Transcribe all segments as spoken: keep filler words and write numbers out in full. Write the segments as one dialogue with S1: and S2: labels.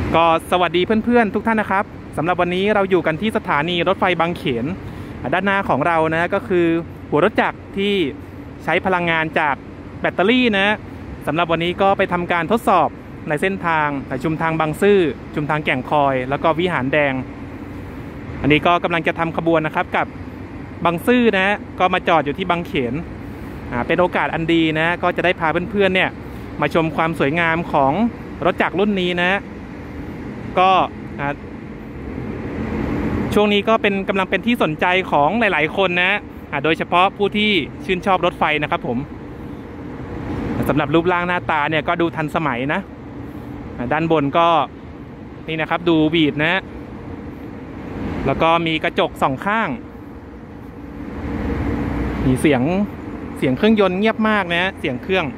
S1: ก็สวัสดีเพื่อนๆทุกท่านนะครับสำหรับวันนี้เราอยู่กันที่สถานีรถไฟบางเขนด้านหน้าของเรานะก็คือหัวรถจักรที่ใช้พลังงานจากแบตเตอรี่นะสำหรับวันนี้ก็ไปทำการทดสอบในเส้นทางชุมทางบางซื่อชุมทางแก่งคอยแล้วก็วิหารแดงอันนี้ก็กำลังจะทำขบวนนะครับกับบางซื่อนะก็มาจอดอยู่ที่บางเขนอ่าเป็นโอกาสอันดีนะก็จะได้พาเพื่อนๆเนี่ยมาชมความสวยงามของรถจักรรุ่นนี้นะก็ช่วงนี้ก็เป็นกำลังเป็นที่สนใจของหลายๆคนนะโดยเฉพาะผู้ที่ชื่นชอบรถไฟนะครับผมสำหรับรูปร่างหน้าตาเนี่ยก็ดูทันสมัยนะด้านบนก็นี่นะครับดูบีดนะแล้วก็มีกระจกสองข้างมีเสียงเสียงเครื่องยนต์เงียบมากนะเสียงเครื่อง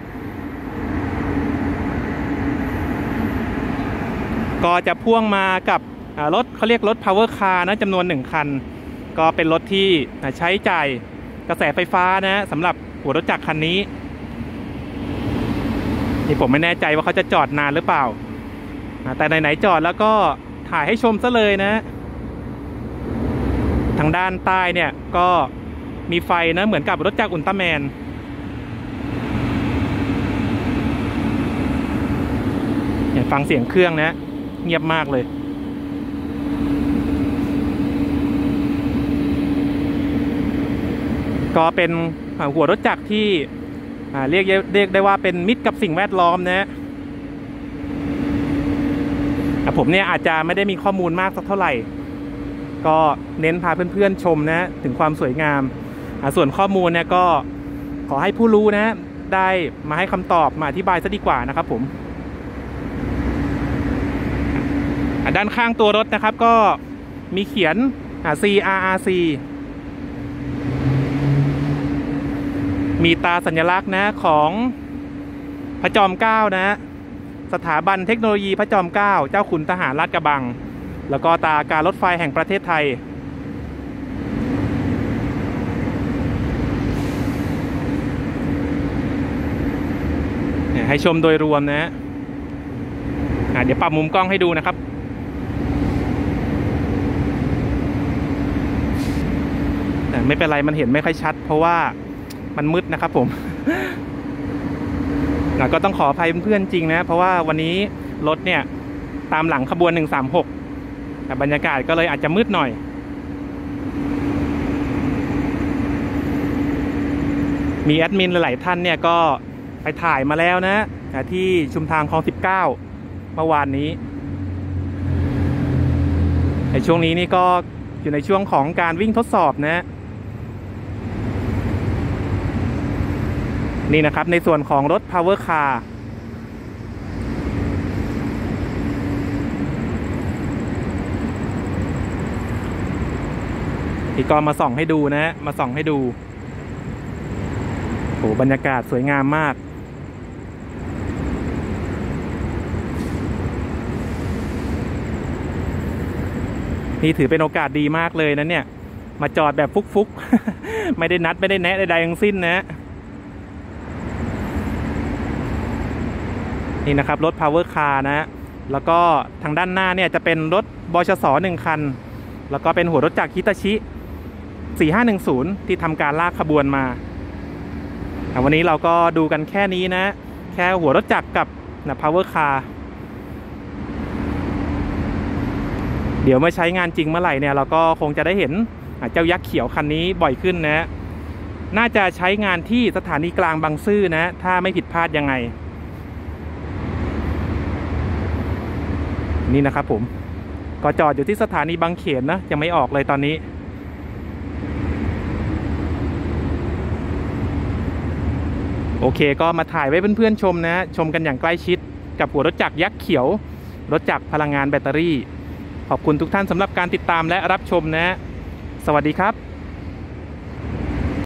S1: ก็จะพ่วงมากับรถเขาเรียกรถ power car นะจำนวนหนึ่งคันก็เป็นรถที่ใช้จ่ายกระแสไฟฟ้านะสำหรับหัวรถจักรคันนี้นี่ผมไม่แน่ใจว่าเขาจะจอดนานหรือเปล่าแต่ไหนๆจอดแล้วก็ถ่ายให้ชมซะเลยนะทางด้านใต้เนี่ยก็มีไฟนะเหมือนกับรถจักรอุลตร้าแมนเนี่ยฟังเสียงเครื่องนะเงียบมากเลยก็เป็นหัวรถจักรที่เรียกเรียกได้ว่าเป็นมิตรกับสิ่งแวดล้อมนะผมเนี่ยอาจจะไม่ได้มีข้อมูลมากสักเท่าไหร่ก็เน้นพาเพื่อนๆชมนะถึงความสวยงามส่วนข้อมูลเนี่ยก็ขอให้ผู้รู้นะได้มาให้คำตอบมาอธิบายซะดีกว่านะครับผมด้านข้างตัวรถนะครับก็มีเขียน ซี อาร์ อาร์ ซี มีตาสัญลักษณ์นะของพระจอมเกล้านะสถาบันเทคโนโลยีพระจอมเกล้าเจ้าขุนทหารลาดกระบังแล้วก็ตาการรถไฟแห่งประเทศไทยให้ชมโดยรวมนะเดี๋ยวปรับมุมกล้องให้ดูนะครับแต่ไม่เป็นไรมันเห็นไม่ค่อยชัดเพราะว่ามันมืดนะครับผมก็ต้องขออภัยเพื่อนๆจริงนะเพราะว่าวันนี้รถเนี่ยตามหลังขบวนหนึ่งสามหกแต่บรรยากาศก็เลยอาจจะมืดหน่อยมีแอดมินหลายๆท่านเนี่ยก็ไปถ่ายมาแล้วนะที่ชุมทางคลองสิบเก้าเมื่อวานนี้ในช่วงนี้นี่ก็อยู่ในช่วงของการวิ่งทดสอบนะนี่นะครับในส่วนของรถ power car อีกก็มาส่องให้ดูนะมาส่องให้ดูโอ้บรรยากาศสวยงามมากนี่ถือเป็นโอกาสดีมากเลยนะเนี่ยมาจอดแบบฟุกๆ ไม่ได้นัดไม่ได้แนะใดๆทั้งสิ้นนะนี่นะครับรถ power car นะแล้วก็ทางด้านหน้าเนี่ยจะเป็นรถบชสหนึ่งคันแล้วก็เป็นหัวรถจักรฮิตาชิสี่ห้าหนึ่งศูนย์ที่ทำการลากขบวนมาวันนี้เราก็ดูกันแค่นี้นะแค่หัวรถจักรกับนะ power car เดี๋ยวเมื่อใช้งานจริงเมื่อไหร่เนี่ยเราก็คงจะได้เห็นเจ้ายักษ์เขียวคันนี้บ่อยขึ้นนะน่าจะใช้งานที่สถานีกลางบางซื่อนะถ้าไม่ผิดพลาดยังไงนี่นะครับผมก็จอดอยู่ที่สถานีบางเขนนะยังไม่ออกเลยตอนนี้โอเคก็มาถ่ายไว้เพื่อนๆชมนะชมกันอย่างใกล้ชิดกับหัวรถจักรยักษ์เขียวรถจักรพลังงานแบตเตอรี่ขอบคุณทุกท่านสำหรับการติดตามและรับชมนะสวัสดีครับ